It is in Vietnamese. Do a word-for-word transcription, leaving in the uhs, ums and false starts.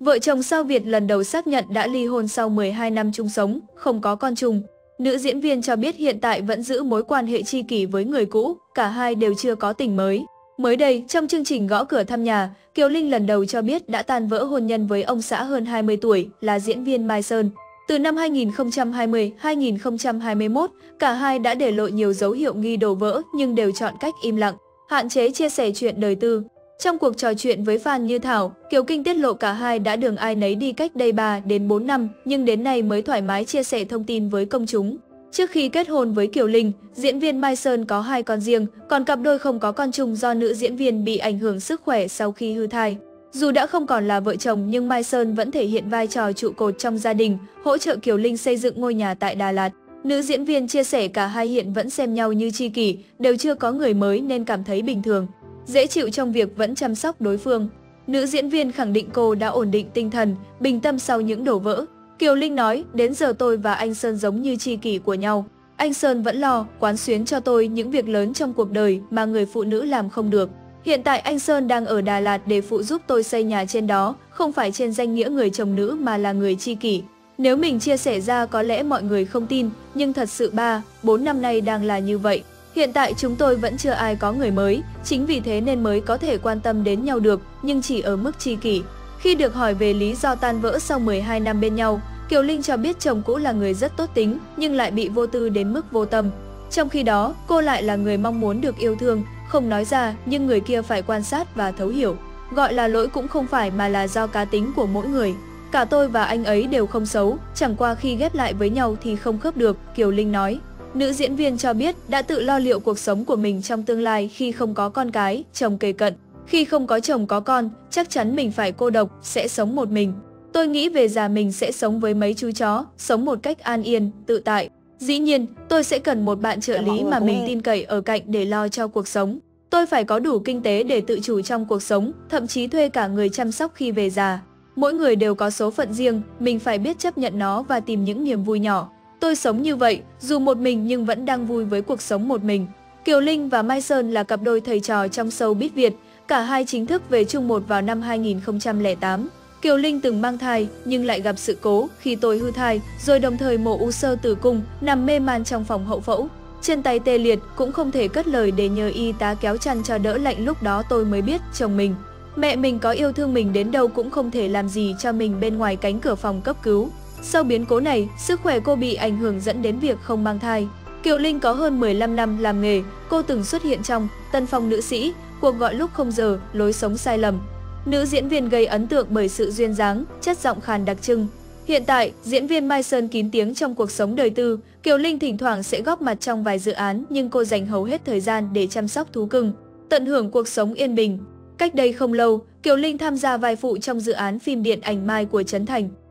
Vợ chồng sao Việt lần đầu xác nhận đã ly hôn sau mười hai năm chung sống, không có con chung. Nữ diễn viên cho biết hiện tại vẫn giữ mối quan hệ tri kỷ với người cũ, cả hai đều chưa có tình mới. Mới đây, trong chương trình Gõ Cửa Thăm Nhà, Kiều Linh lần đầu cho biết đã tan vỡ hôn nhân với ông xã hơn hai mươi tuổi là diễn viên Mai Sơn. Từ năm hai nghìn không trăm hai mươi đến hai nghìn không trăm hai mươi mốt, cả hai đã để lộ nhiều dấu hiệu nghi đổ vỡ nhưng đều chọn cách im lặng, hạn chế chia sẻ chuyện đời tư. Trong cuộc trò chuyện với fan Như Thảo, Kiều Kinh tiết lộ cả hai đã đường ai nấy đi cách đây ba đến bốn năm, nhưng đến nay mới thoải mái chia sẻ thông tin với công chúng. Trước khi kết hôn với Kiều Linh, diễn viên Mai Sơn có hai con riêng, còn cặp đôi không có con chung do nữ diễn viên bị ảnh hưởng sức khỏe sau khi hư thai. Dù đã không còn là vợ chồng nhưng Mai Sơn vẫn thể hiện vai trò trụ cột trong gia đình, hỗ trợ Kiều Linh xây dựng ngôi nhà tại Đà Lạt. Nữ diễn viên chia sẻ cả hai hiện vẫn xem nhau như tri kỷ, đều chưa có người mới nên cảm thấy bình thường, dễ chịu trong việc vẫn chăm sóc đối phương. Nữ diễn viên khẳng định cô đã ổn định tinh thần, bình tâm sau những đổ vỡ. Kiều Linh nói, đến giờ tôi và anh Sơn giống như tri kỷ của nhau. Anh Sơn vẫn lo, quán xuyến cho tôi những việc lớn trong cuộc đời mà người phụ nữ làm không được. Hiện tại anh Sơn đang ở Đà Lạt để phụ giúp tôi xây nhà trên đó, không phải trên danh nghĩa người chồng nữ mà là người tri kỷ. Nếu mình chia sẻ ra có lẽ mọi người không tin, nhưng thật sự ba, bốn năm nay đang là như vậy. Hiện tại chúng tôi vẫn chưa ai có người mới, chính vì thế nên mới có thể quan tâm đến nhau được, nhưng chỉ ở mức tri kỷ. Khi được hỏi về lý do tan vỡ sau mười hai năm bên nhau, Kiều Linh cho biết chồng cũ là người rất tốt tính, nhưng lại bị vô tư đến mức vô tâm. Trong khi đó, cô lại là người mong muốn được yêu thương, không nói ra, nhưng người kia phải quan sát và thấu hiểu. Gọi là lỗi cũng không phải mà là do cá tính của mỗi người. Cả tôi và anh ấy đều không xấu, chẳng qua khi ghép lại với nhau thì không khớp được, Kiều Linh nói. Nữ diễn viên cho biết đã tự lo liệu cuộc sống của mình trong tương lai khi không có con cái, chồng kề cận. Khi không có chồng có con, chắc chắn mình phải cô độc, sẽ sống một mình. Tôi nghĩ về già mình sẽ sống với mấy chú chó, sống một cách an yên, tự tại. Dĩ nhiên, tôi sẽ cần một bạn trợ lý mà mình tin cậy ở cạnh để lo cho cuộc sống. Tôi phải có đủ kinh tế để tự chủ trong cuộc sống, thậm chí thuê cả người chăm sóc khi về già. Mỗi người đều có số phận riêng, mình phải biết chấp nhận nó và tìm những niềm vui nhỏ. Tôi sống như vậy, dù một mình nhưng vẫn đang vui với cuộc sống một mình. Kiều Linh và Mai Sơn là cặp đôi thầy trò trong showbiz Việt, cả hai chính thức về chung một vào năm hai nghìn không trăm lẻ tám. Kiều Linh từng mang thai nhưng lại gặp sự cố khi tôi hư thai, rồi đồng thời mổ u xơ tử cung, nằm mê man trong phòng hậu phẫu. Chân tay tê liệt, cũng không thể cất lời để nhờ y tá kéo chăn cho đỡ lạnh, lúc đó tôi mới biết chồng mình, mẹ mình có yêu thương mình đến đâu cũng không thể làm gì cho mình bên ngoài cánh cửa phòng cấp cứu. Sau biến cố này, sức khỏe cô bị ảnh hưởng dẫn đến việc không mang thai. Kiều Linh có hơn mười lăm năm làm nghề, cô từng xuất hiện trong Tân Phong Nữ Sĩ, Cuộc Gọi Lúc Không Giờ, Lối Sống Sai Lầm. Nữ diễn viên gây ấn tượng bởi sự duyên dáng, chất giọng khàn đặc trưng. Hiện tại, diễn viên Mai Sơn kín tiếng trong cuộc sống đời tư. Kiều Linh thỉnh thoảng sẽ góp mặt trong vài dự án nhưng cô dành hầu hết thời gian để chăm sóc thú cưng, tận hưởng cuộc sống yên bình. Cách đây không lâu, Kiều Linh tham gia vai phụ trong dự án phim điện ảnh Mai của Trấn Thành.